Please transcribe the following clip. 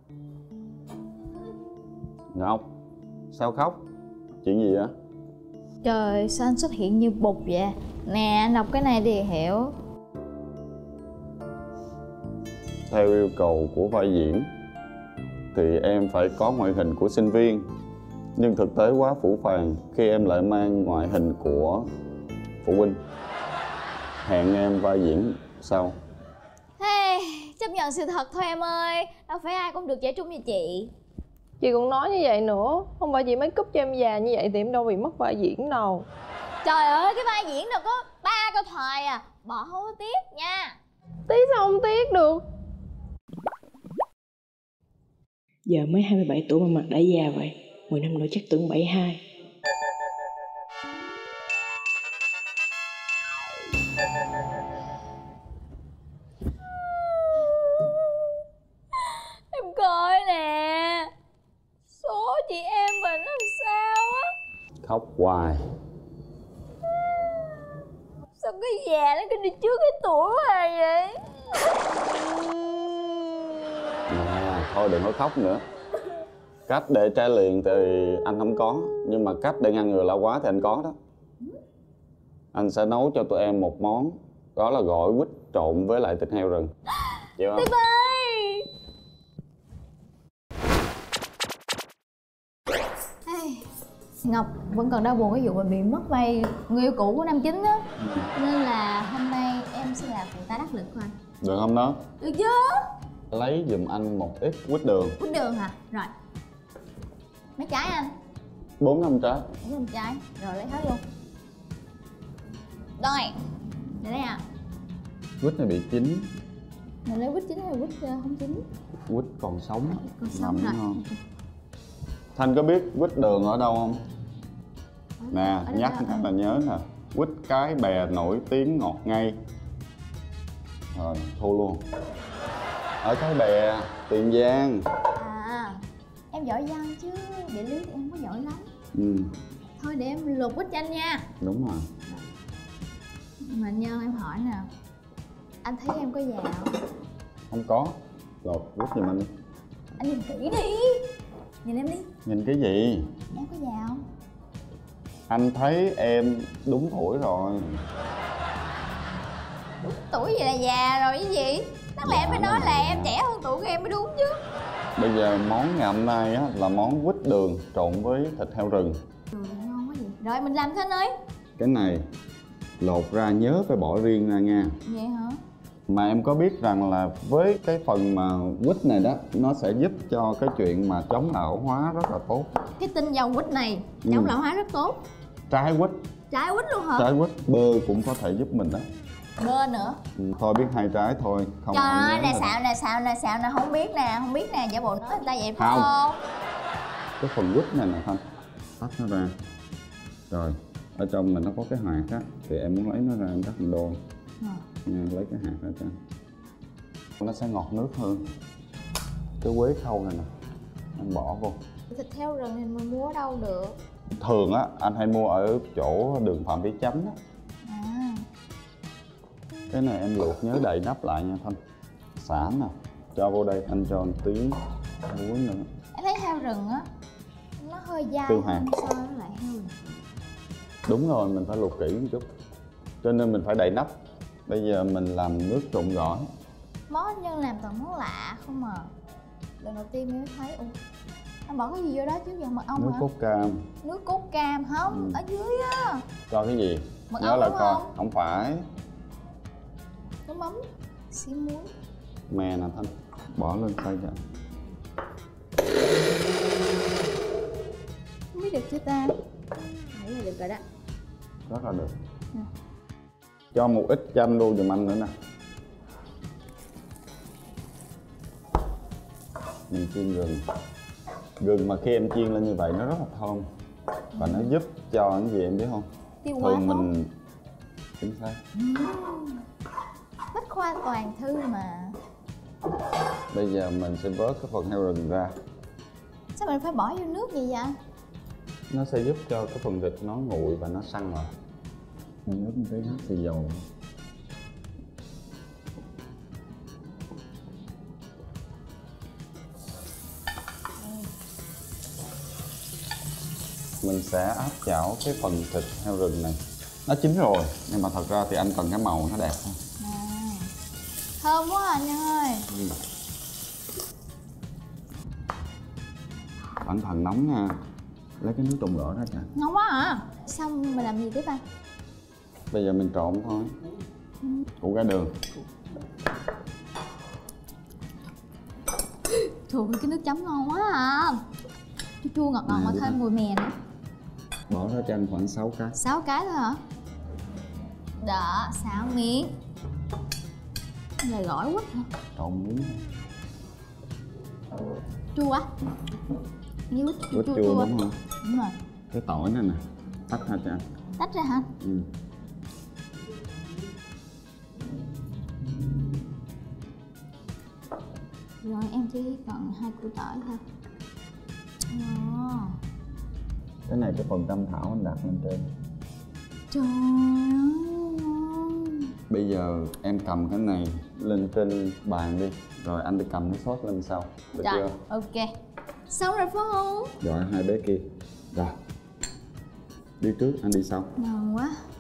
Ngọc, sao khóc? Chuyện gì vậy? Trời, sao anh xuất hiện như bụt vậy? Nè, anh đọc cái này thì hiểu. Theo yêu cầu của vai diễn thì em phải có ngoại hình của sinh viên, nhưng thực tế quá phũ phàng khi em lại mang ngoại hình của phụ huynh. Hẹn em vai diễn sau. Hey, chấp nhận sự thật thôi em ơi. Đâu phải ai cũng được trẻ trung như chị. Chị cũng nói như vậy nữa. Không phải chị make up cho em già như vậy thì em đâu bị mất vai diễn đâu. Trời ơi, cái vai diễn đâu có 3 câu thoại à. Bỏ không có tiếc nha. Tiếc sao không tiếc được. Giờ mới 27 tuổi mà mặt đã già vậy. 10 năm nữa chắc tưởng 72. Em coi nè, số chị em mình làm sao á. Khóc hoài. Sao cái già nó cứ đi trước cái tuổi hoài vậy? Nè, thôi đừng có khóc nữa. Cách để trả liền thì anh không có, nhưng mà cách để ngăn ngừa lão hóa thì anh có đó. Anh sẽ nấu cho tụi em một món, đó là gỏi quýt trộn với lại thịt heo rừng. Chịu không? Tiếp ơi. Hey, Ngọc vẫn còn đau buồn cái vụ mà bị mất vai người yêu cũ của năm chính á. Nên là hôm nay em sẽ là phụ tá đắc lực của anh. Được không đó? Được chứ? Lấy giùm anh một ít quýt đường. Quýt đường hả? Rồi. Mấy trái anh? 4-5 trái. 4 trái. Rồi lấy hết luôn. Rồi. Để đây à. Quýt này bị chín. Mình lấy quýt chín hay quýt không chín? Quýt còn sống. Còn sống Nằm rồi. ngon. Thanh có biết quýt đường ở đâu không? Nè, nhắc là nhớ nè. Quýt Cái Bè nổi tiếng ngọt ngây. Rồi, thua luôn. Ở Cái Bè, Tiền Giang. À, em giỏi văn chứ địa lý thì em không có giỏi lắm. Thôi để em luộc quýt cho anh nha. Đúng rồi. Mà Nhân em hỏi nè, anh thấy em có già không? Không có. Lột quýt giùm anh đi. Anh nhìn kỹ đi. Nhìn em đi. Nhìn cái gì? Em có già không? Anh thấy em đúng tuổi rồi. Tuổi gì là già rồi cái gì? Đáng lẽ em phải nói là em trẻ hơn tuổi của em mới đúng chứ. Bây giờ món ngày hôm nay á, là món quýt đường trộn với thịt heo rừng. Trời ngon quá gì. Rồi mình làm thế anh ơi. Cái này lột ra nhớ phải bỏ riêng ra nha. Vậy hả? Mà em có biết rằng là với cái phần mà quýt này đó, nó sẽ giúp cho cái chuyện mà chống lão hóa rất là tốt. Cái tinh dầu quýt này chống lão hóa rất tốt. Trái quýt. Trái quýt luôn hả? Trái quýt bơ cũng có thể giúp mình đó. Bơ nữa. Thôi biết 2 trái thôi. Không. Trời ơi, nè xạo nè, không biết nè, giả bộ nói người ta vậy phải không? Cái phần quýt này nè Thanh, tách nó ra. Rồi, ở trong này nó có cái hạt á, thì em muốn lấy nó ra em cắt thành đôi. Nha, lấy cái hạt ra cho nó sẽ ngọt nước hơn. Cái quế khâu này nè, em bỏ vô. Thịt heo rừng thì mình mua ở đâu được? Thường á, anh hay mua ở chỗ đường Phạm Vĩ Chánh á. À. Cái này em luộc nhớ đậy nắp lại nha Thanh. Xả nè, cho vô đây, anh cho một tí muối nữa. Em thấy heo rừng á, nó hơi dai Tiêu hạt. hơn so với lại heo rừng. Đúng rồi, mình phải luộc kỹ một chút. Cho nên mình phải đậy nắp. Bây giờ mình làm nước trộn gỏi. Món Nhân làm toàn món lạ không à. Lần đầu tiên em mới thấy. Ủa, anh bỏ cái gì vô đó chứ giờ mật ong Nước hả? cốt cam. Nước cốt cam không? Ở dưới á. Cho cái gì? Mật Nhớ ong là đúng coi. không? Không phải. Nước mắm, xí muối. Mè nè Thanh, bỏ lên tay cho. Không biết được chưa ta? Đấy là được rồi đó. Rất là được. Cho một ít chanh luôn giùm anh nữa nè. Mình chiên gừng. Gừng mà khi em chiên lên như vậy nó rất là thơm. Và nó giúp cho cái gì em biết không? Tiêu hóa Thường tốt. mình... Chính xác. Bách khoa toàn thư mà. Bây giờ mình sẽ vớt cái phần heo rừng ra. Sao mình phải bỏ vô nước vậy vậy? Nó sẽ giúp cho cái phần thịt nó nguội và nó săn lại. Mình ướp một cái xì dầu. mình sẽ áp chảo cái phần thịt heo rừng này. Nó chín rồi, nhưng mà thật ra thì anh cần cái màu nó đẹp thôi. Thơm quá à Nhân ơi. Cẩn thận nóng nha. Lấy cái nước trộn gỏi ra cho. Ngon quá à. Xong mình làm gì tiếp anh? Bây giờ mình trộn thôi. Củ cải đường. Trời ơi, cái nước chấm ngon quá à. Chua chua ngọt ngọt mà thêm mùi mè nữa. Bỏ ra cho anh khoảng 6 cái. 6 cái thôi hả? Đó, 6 miếng. Là gỏi quýt hả? Trộn miếng. Chua quá. Như quýt Quýt chua chua đúng không? Đúng rồi. Cái tỏi này nè, tách ra cho anh. Tách ra hả? Ừ. Rồi em chỉ cần 2 củ tỏi thôi. Cái này cái phần trăm thảo anh đặt lên trên. Trời ơi. Bây giờ em cầm cái này lên trên bàn đi. Rồi anh đi cầm cái sốt lên sau. Được Rồi, chưa? ok. Xong rồi phải không? Rồi hai bé kia. Rồi. Đi trước, anh đi sau. Ngon quá.